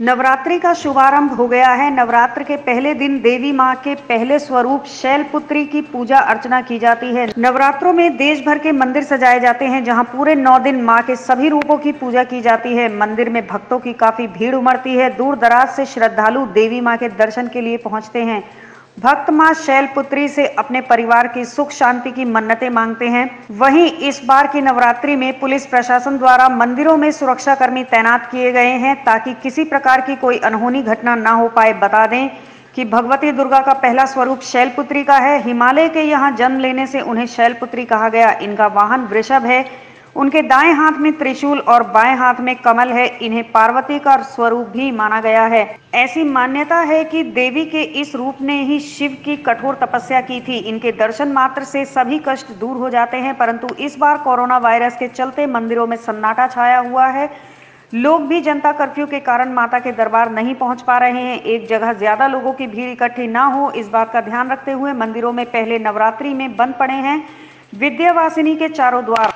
नवरात्रि का शुभारंभ हो गया है। नवरात्र के पहले दिन देवी मां के पहले स्वरूप शैलपुत्री की पूजा अर्चना की जाती है। नवरात्रों में देश भर के मंदिर सजाए जाते हैं, जहां पूरे 9 दिन मां के सभी रूपों की पूजा की जाती है। मंदिर में भक्तों की काफी भीड़ उमड़ती है। दूर दराज से श्रद्धालु देवी मां के दर्शन के लिए पहुंचते हैं। भक्त मां शैलपुत्री से अपने परिवार की सुख शांति की मन्नतें मांगते हैं। वहीं इस बार की नवरात्रि में पुलिस प्रशासन द्वारा मंदिरों में सुरक्षाकर्मी तैनात किए गए हैं, ताकि किसी प्रकार की कोई अनहोनी घटना ना हो पाए। बता दें कि भगवती दुर्गा का पहला स्वरूप शैलपुत्री का है। हिमालय के यहाँ जन्म लेने से उन्हें शैलपुत्री कहा गया। इनका वाहन वृषभ है। उनके दाएं हाथ में त्रिशूल और बाएं हाथ में कमल है। इन्हें पार्वती का स्वरूप भी माना गया है। ऐसी मान्यता है कि देवी के इस रूप ने ही शिव की कठोर तपस्या की थी। इनके दर्शन मात्र से सभी कष्ट दूर हो जाते हैं, परंतु इस बार कोरोना वायरस के चलते मंदिरों में सन्नाटा छाया हुआ है। लोग भी जनता कर्फ्यू के कारण माता के दरबार नहीं पहुंच पा रहे हैं। एक जगह ज्यादा लोगों की भीड़ इकट्ठी ना हो, इस बात का ध्यान रखते हुए मंदिरों में पहले नवरात्रि में बंद पड़े हैं विद्यावासिनी के चारों द्वार।